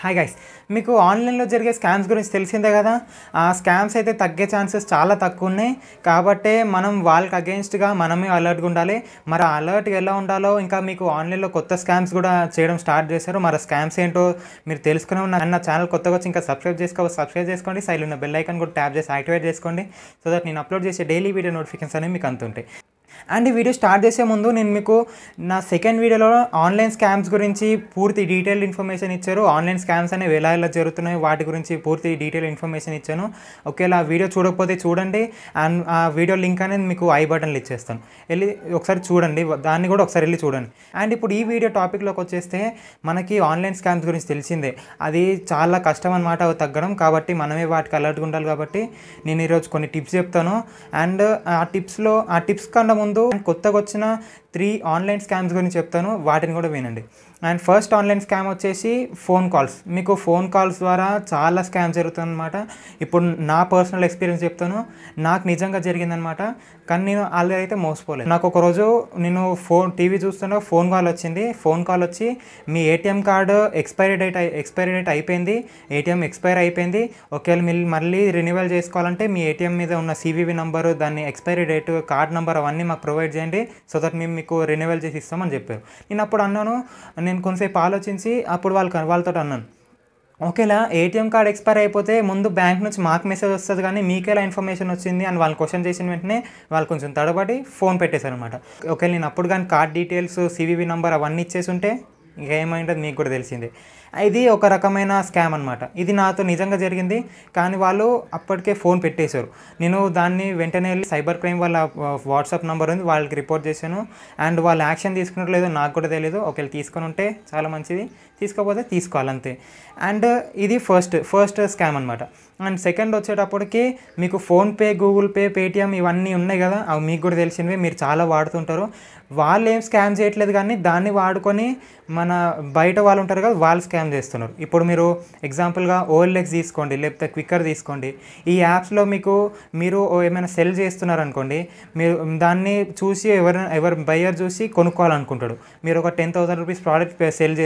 Hi guys, మీకు ఆన్లైన్లో జరిగే స్కామ్స్ గురించి తెలిసిందే కదా. ఆ స్కామ్స్ అయితే తగ్గే ఛాన్సెస్ చాలా తక్కువ ఉన్నాయి. కాబట్టే మనం వాళ్ళకి అగెయిన్స్ట్గా మనమే అలర్ట్గా ఉండాలి. మరి ఆ అలర్ట్గా ఎలా ఉండాలో ఇంకా మీకు ఆన్లైన్లో కొత్త స్కామ్స్ కూడా చేయడం స్టార్ట్ చేశారు. మరి స్కామ్స్ ఏంటో మీరు తెలుసుకునే ఉన్న ఛానల్ కొత్తగా వచ్చి ఇంకా సబ్స్క్రైబ్ చేసుకోండి. సైడ్ ఉన్న బెల్ ఐకాన్ కూడా ట్యాప్ చేసి యాక్టివేట్ చేసుకోండి. సో దట్ నేను అప్లోడ్ చేసే డైలీ వీడియో నోటిఫికేషన్స్ అనేవి మీకు అందుతుంటాయి. అండ్ ఈ వీడియో స్టార్ట్ చేసే ముందు నేను మీకు నా సెకండ్ వీడియోలో ఆన్లైన్ స్కామ్స్ గురించి పూర్తి డీటెయిల్డ్ ఇన్ఫర్మేషన్ ఇచ్చారు. ఆన్లైన్ స్కామ్స్ అనేవి ఎలా జరుగుతున్నాయి వాటి గురించి పూర్తి డీటెయిల్ ఇన్ఫర్మేషన్ ఇచ్చాను. ఒకవేళ ఆ వీడియో చూడకపోతే చూడండి. అండ్ ఆ వీడియో లింక్ అనేది మీకు ఐ బటన్లో ఇచ్చేస్తాను, వెళ్ళి ఒకసారి చూడండి. దాన్ని కూడా ఒకసారి వెళ్ళి చూడండి. అండ్ ఇప్పుడు ఈ వీడియో టాపిక్లోకి వచ్చేస్తే మనకి ఆన్లైన్ స్కామ్స్ గురించి తెలిసిందే, అది చాలా కష్టం అనమాట అవి తగ్గడం. కాబట్టి మనమే వాటికి అలర్ట్గా ఉండాలి. కాబట్టి నేను ఈరోజు కొన్ని టిప్స్ చెప్తాను. అండ్ ఆ టిప్స్ కన్నా ముందు కొత్తగా వచ్చిన 3 ఆన్లైన్ స్కామ్స్ గురించి చెప్తాను, వాటిని కూడా వినండి. అండ్ ఫస్ట్ ఆన్లైన్ స్కామ్ వచ్చేసి ఫోన్ కాల్స్. మీకు ఫోన్ కాల్స్ ద్వారా చాలా స్కామ్ జరుగుతుందన్నమాట. ఇప్పుడు నా పర్సనల్ ఎక్స్పీరియన్స్ చెప్తాను, నాకు నిజంగా జరిగిందనమాట. కానీ నేను ఆల్రెడీ అయితే మోసపోలేదు. నాకు ఒకరోజు నేను టీవీ చూస్తున్నా ఫోన్ కాల్ వచ్చింది. ఫోన్ కాల్ వచ్చి మీ ఏటీఎం కార్డు ఎక్స్పైరీ డేట్ అయిపోయింది, ఏటీఎం ఎక్స్పైర్ అయిపోయింది. ఒకవేళ మళ్ళీ రెన్యువల్ చేసుకోవాలంటే మీ ఏటీఎం మీద ఉన్న సివివి నెంబరు, దాన్ని ఎక్స్పైరీ డేట్, కార్డ్ నెంబర్ అవన్నీ మాకు ప్రొవైడ్ చేయండి. సో దట్ మేము మీకు రెన్యువల్ చేసి ఇస్తామని చెప్పారు. నేను అప్పుడు అన్నాను, నేను కొంతసేపు ఆలోచించి అప్పుడు వాళ్ళతో అన్నాను, ఓకేలా ఏటీఎం కార్డ్ ఎక్స్పైర్ అయిపోతే ముందు బ్యాంక్ నుంచి మాకు మెసేజ్ వస్తుంది కానీ మీకేలా ఇన్ఫర్మేషన్ వచ్చింది అని వాళ్ళు క్వశ్చన్ చేసిన వెంటనే వాళ్ళు కొంచెం తడబడి ఫోన్ పెట్టేశారు అనమాట. ఒకవేళ నేను అప్పుడు కానీ కార్డ్ డీటెయిల్స్, సివివి నెంబర్ అవన్నీ ఇచ్చేసి ఉంటే ఇంకా ఏమైంటుంది మీకు కూడా తెలిసిందే. ఇది ఒక రకమైన స్కామ్ అనమాట. ఇది నాతో నిజంగా జరిగింది, కానీ వాళ్ళు అప్పటికే ఫోన్ పెట్టేశారు. నేను దాన్ని వెంటనే వెళ్ళి సైబర్ క్రైమ్ వాళ్ళ వాట్సాప్ నెంబర్ ఉంది, వాళ్ళకి రిపోర్ట్ చేశాను. అండ్ వాళ్ళు యాక్షన్ తీసుకున్నట్లేదో నాకు కూడా తెలియదు. ఒకవేళ తీసుకొని ఉంటే చాలా మంచిది, తీసుకోకపోతే తీసుకోవాలంతే. అండ్ ఇది ఫస్ట్ స్కామ్ అనమాట. అండ్ సెకండ్ వచ్చేటప్పటికి మీకు ఫోన్పే, గూగుల్ పే, పేటిఎం ఇవన్నీ ఉన్నాయి కదా, అవి మీకు కూడా తెలిసినవి, మీరు చాలా వాడుతుంటారు. వాళ్ళు ఏం స్కామ్ చేయట్లేదు, కానీ దాన్ని వాడుకొని మన బయట వాళ్ళు ఉంటారు కదా, వాళ్ళు స్కామ్ చేస్తున్నారు. ఇప్పుడు మీరు ఎగ్జాంపుల్గా ఓఎల్ఎక్స్ తీసుకోండి, లేకపోతే క్విక్కర్ తీసుకోండి. ఈ యాప్స్లో మీరు ఏమైనా సెల్ చేస్తున్నారు అనుకోండి, మీరు దాన్ని చూసి ఎవరు బయ్యర్ చూసి కొనుక్కోవాలనుకుంటాడు. మీరు ఒక 10,000 రూపీస్ ప్రోడక్ట్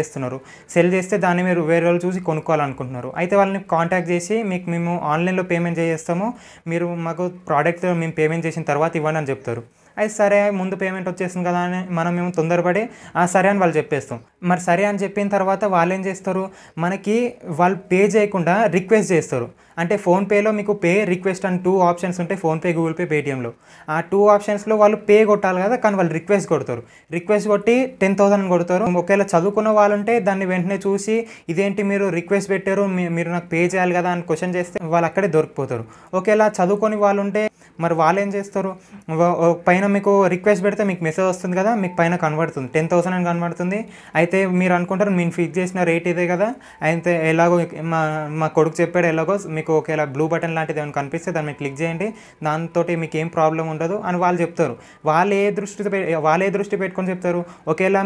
సెల్ చేస్తే దాన్ని మీరు వేరే వాళ్ళు చూసి కొనుక్కోవాలనుకుంటున్నారు. అయితే వాళ్ళని కాంటాక్ట్ చేసి మేము ఆన్లైన్లో పేమెంట్ చేస్తాము, మీరు మాకు ప్రోడక్ట్ మేము పేమెంట్ చేసిన తర్వాత ఇవ్వండి అని చెప్తారు. అయితే సరే, ముందు పేమెంట్ వచ్చేసింది కదా అని మేము తొందరపడి సరే అని వాళ్ళు చెప్పేస్తాం. మరి సరే అని చెప్పిన తర్వాత వాళ్ళు ఏం చేస్తారు, వాళ్ళు పే చేయకుండా రిక్వెస్ట్ చేస్తారు. అంటే ఫోన్పేలో మీకు పే, రిక్వెస్ట్ అని 2 ఆప్షన్స్ ఉంటాయి, ఫోన్పే, గూగుల్ పే, పేటిఎంలో. ఆ 2 ఆప్షన్స్లో వాళ్ళు పే కొట్టాలి కదా, కానీ వాళ్ళు రిక్వెస్ట్ కొడతారు. రిక్వెస్ట్ కొట్టి 10,000 కొడతారు. ఒకవేళ చదువుకున్న వాళ్ళు ఉంటే దాన్ని వెంటనే చూసి ఇదేంటి మీరు రిక్వెస్ట్ పెట్టారు, మీరు నాకు పే చేయాలి కదా అని క్వశ్చన్ చేస్తే వాళ్ళు అక్కడే దొరికిపోతారు. ఒకవేళ చదువుకొని వాళ్ళు ఉంటే మరి వాళ్ళు ఏం చేస్తారు, పైన మీకు రిక్వెస్ట్ పెడితే మీకు మెసేజ్ వస్తుంది కదా, మీకు పైన కనబడుతుంది 10,000 అని కనబడుతుంది. అయితే మీరు అనుకుంటారు మేము ఫిక్స్ చేసిన రేట్ ఇదే కదా, అయితే ఎలాగో మా కొడుకు చెప్పాడు, ఎలాగో మీకు ఒకవేళ బ్లూ బటన్ లాంటిది ఏమైనా కనిపిస్తే దాన్ని మీరు క్లిక్ చేయండి, దాంతో మీకు ఏం ప్రాబ్లం ఉండదు అని వాళ్ళు చెప్తారు. వాళ్ళే దృష్టి పెట్టుకొని చెప్తారు. ఒకవేళ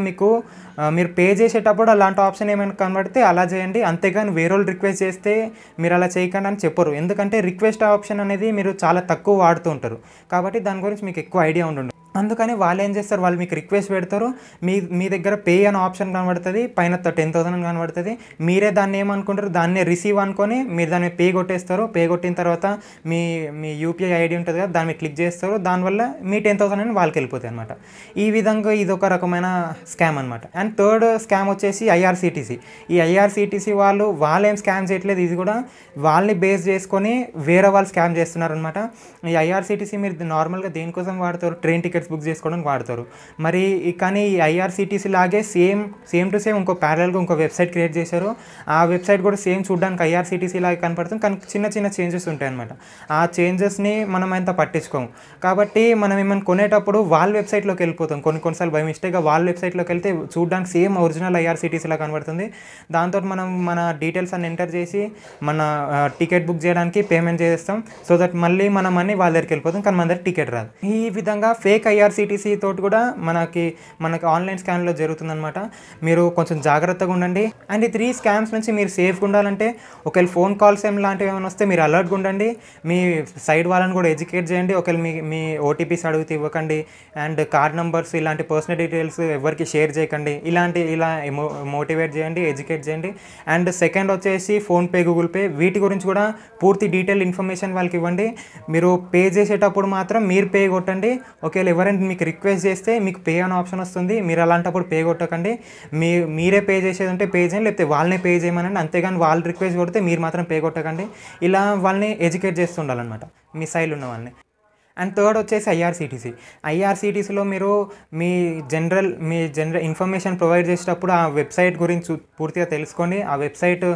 మీరు పే చేసేటప్పుడు అలాంటి ఆప్షన్ ఏమైనా కనబడితే అలా చేయండి, అంతేగాని వేరే వాళ్ళు రిక్వెస్ట్ చేస్తే మీరు అలా చేయకండి అని చెప్పరు. ఎందుకంటే రిక్వెస్ట్ ఆప్షన్ అనేది మీరు చాలా తక్కువ వాడుతూ ఉంటారు, కాబట్టి దాని గురించి మీకు ఎక్కువ ఐడియా ఉండదు. అందుకని వాళ్ళు ఏం చేస్తారు, వాళ్ళు మీకు రిక్వెస్ట్ పెడతారు, మీ దగ్గర పే అనే ఆప్షన్ కనబడుతుంది, పైన 10,000 అని కనబడుతుంది. మీరే దాన్ని ఏమనుకుంటారు, దాన్ని రిసీవ్ అనుకొని మీరు దాన్ని పే కొట్టేస్తారు. పే కొట్టిన తర్వాత మీ యూపీఐ ఐడి ఉంటుంది కదా, దాన్ని క్లిక్ చేస్తారు. దానివల్ల మీ 10,000 అని వాళ్ళకి వెళ్ళిపోతాయి అనమాట. ఈ విధంగా ఇది ఒక రకమైన స్కామ్ అనమాట. అండ్ థర్డ్ స్కామ్ వచ్చేసి ఐఆర్సిటీసీ. ఈ ఐఆర్సిటీసీ వాళ్ళు ఏం స్కామ్ చేయట్లేదు, ఇది కూడా వాళ్ళని బేస్ చేసుకొని వేరే వాళ్ళు స్కామ్ చేస్తున్నారు అనమాట. ఈ ఐఆర్సిటీసీ మీరు నార్మల్గా దేనికోసం వాడతారు, ట్రైన్ టికెట్స్ బుక్ చేసుకోవడానికి వాడతారు. మరి కానీ ఈ ఐఆర్సిటీసీ లాగే సేమ్ టు సేమ్ ఇంకో ప్యారల్గా ఇంకో వెబ్సైట్ క్రియేట్ చేశారు. ఆ వెబ్సైట్ కూడా సేమ్ చూడడానికి ఐఆర్సిటీసీ లాగే కనపడుతుంది, కానీ చిన్న చేంజెస్ ఉంటాయి అనమాట. ఆ చేంజెస్ని మనం అంత పట్టించుకోము. కాబట్టి మనం ఏమైనా కొనేటప్పుడు వాళ్ళ వెబ్సైట్లోకి వెళ్ళిపోతాం. కొన్నిసార్లు బై మిస్టేక్గా వాళ్ళ వెబ్సైట్లోకి వెళ్తే చూడడానికి సేమ్ ఒరిజినల్ ఐఆర్సిటీసీలా కనబడుతుంది. దాంతో మనం మన డీటెయిల్స్ అన్ని ఎంటర్ చేసి మన టికెట్ బుక్ చేయడానికి పేమెంట్ చేస్తాం. సో దట్ మళ్ళీ మన మనీ వాళ్ళ దగ్గరికి వెళ్ళిపోతాం, కానీ మన దగ్గర టికెట్ రాదు. ఈ విధంగా ఫేక్ ఐఆర్సీటీసీ తోటి కూడా మనకి ఆన్లైన్ స్కామ్లో జరుగుతుందన్నమాట. మీరు కొంచెం జాగ్రత్తగా ఉండండి. అండ్ ఈ 3 స్కామ్స్ నుంచి మీరు సేఫ్గా ఉండాలంటే ఒకవేళ ఫోన్ కాల్స్ లాంటివి ఏమైనా వస్తే మీరు అలర్ట్గా ఉండండి. మీ సైడ్ వాళ్ళని కూడా ఎడ్యుకేట్ చేయండి. ఒకవేళ మీ ఓటీపీస్ అడిగితే ఇవ్వకండి. అండ్ కార్డ్ నెంబర్స్ ఇలాంటి పర్సనల్ డీటెయిల్స్ ఎవరికి షేర్ చేయకండి. ఇలా మోటివేట్ చేయండి, ఎడ్యుకేట్ చేయండి. అండ్ సెకండ్ వచ్చేసి ఫోన్పే, గూగుల్ పే వీటి గురించి కూడా పూర్తి డీటెయిల్ ఇన్ఫర్మేషన్ వాళ్ళకి ఇవ్వండి. మీరు పే చేసేటప్పుడు మాత్రం మీరు పే కొట్టండి. ఒకవేళ ఎవరైనా మీకు రిక్వెస్ట్ చేస్తే మీకు పే అనే ఆప్షన్ వస్తుంది. మీరు అలాంటప్పుడు పే కొట్టకండి. మీరే పే చేసేది ఉంటే పే చేయండి, లేకపోతే వాళ్ళనే పే చేయమనండి. అంతేగాని వాళ్ళు రిక్వెస్ట్ కొడితే మీరు మాత్రం పే కొట్టకండి. ఇలా వాళ్ళని ఎడ్యుకేట్ చేస్తుండాలన్నమాట మీ సైడ్ ఉన్న వాళ్ళని. అండ్ థర్డ్ వచ్చేసి ఐఆర్సీటీసీలో మీరు మీ జనరల్ ఇన్ఫర్మేషన్ ప్రొవైడ్ చేసేటప్పుడు ఆ వెబ్సైట్ గురించి పూర్తిగా తెలుసుకోండి. ఆ వెబ్సైట్లో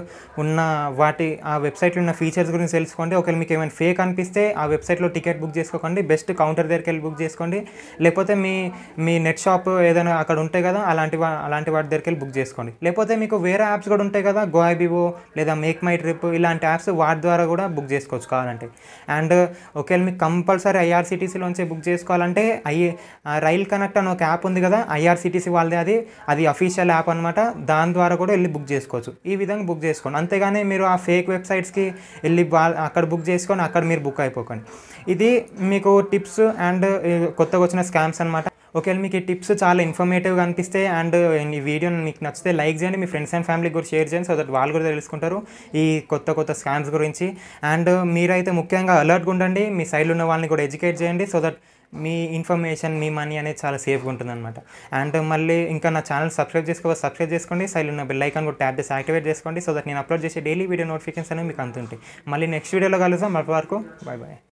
ఉన్న ఫీచర్స్ గురించి తెలుసుకోండి. ఒకవేళ మీకు ఏమైనా ఫేక్ అనిపిస్తే ఆ వెబ్సైట్లో టికెట్ బుక్ చేసుకోకండి. బెస్ట్ కౌంటర్ దగ్గరికి వెళ్ళి బుక్ చేసుకోండి. లేకపోతే మీ నెట్ షాప్ ఏదైనా అక్కడ ఉంటాయి కదా, అలాంటి వాటి దగ్గరికి వెళ్ళి బుక్ చేసుకోండి. లేకపోతే మీకు వేరే యాప్స్ కూడా ఉంటాయి కదా, గోఐబివో లేదా మేక్ మై ట్రిప్ ఇలాంటి యాప్స్ వాటి ద్వారా కూడా బుక్ చేసుకోవచ్చు కావాలంటే. అండ్ ఒకవేళ మీకు కంపల్సరీ ఐఆర్సీటీసీలోంచి బుక్ చేసుకోవాలంటే రైల్ కనెక్ట్ అని ఒక యాప్ ఉంది కదా, ఐఆర్సీటీసీ వాళ్ళది, అది అఫీషియల్ యాప్ అనమాట. దాని ద్వారా కూడా వెళ్ళి బుక్ చేసుకోవచ్చు. ఈ విధంగా బుక్ చేసుకోండి. అంతేగాని మీరు ఆ ఫేక్ వెబ్సైట్స్కి వెళ్ళి అక్కడ బుక్ చేసుకొని అక్కడ మీరు బుక్ అయిపోకండి. ఇది మీకు టిప్స్ అండ్ కొత్తగా వచ్చిన స్కామ్స్ అనమాట. ఒకవేళ మీకు ఈ టిప్స్ చాలా ఇన్ఫర్మేటివ్గా అనిపిస్తే అండ్ ఈ వీడియో మీకు నచ్చితే లైక్ చేయండి, మీ ఫ్రెండ్స్ అండ్ ఫ్యామిలీకి కూడా షేర్ చేయండి. సో దట్ వాళ్ళు కూడా తెలుసుకుంటారు ఈ కొత్త స్కామ్స్ గురించి. అండ్ మీరైతే ముఖ్యంగా అలర్ట్గా ఉండండి. మీ సైడ్లో ఉన్న వాళ్ళని కూడా ఎడ్యుకేట్ చేయండి. సో దట్ మీ ఇన్ఫర్మేషన్, మీ మనీ అనేది చాలా సేఫ్గా ఉంటుందన్నమాట. అండ్ మళ్ళీ ఇంకా నా ఛానల్ సబ్స్క్రైబ్ చేసుకోండి. సైడ్లో ఉన్న బెల్ ఐకాన్ కూడా ట్యాప్ చేసి యాక్టివేట్ చేసుకోండి. సో దట్ నేను అప్లోడ్ చేసే డైలీ వీడియో నోటిఫికేషన్స్ అనేవి మీకు అందుతుంటాయి. మళ్ళీ నెక్స్ట్ వీడియోలో కలుద్దాం. అప్పటి వరకు బాయ్.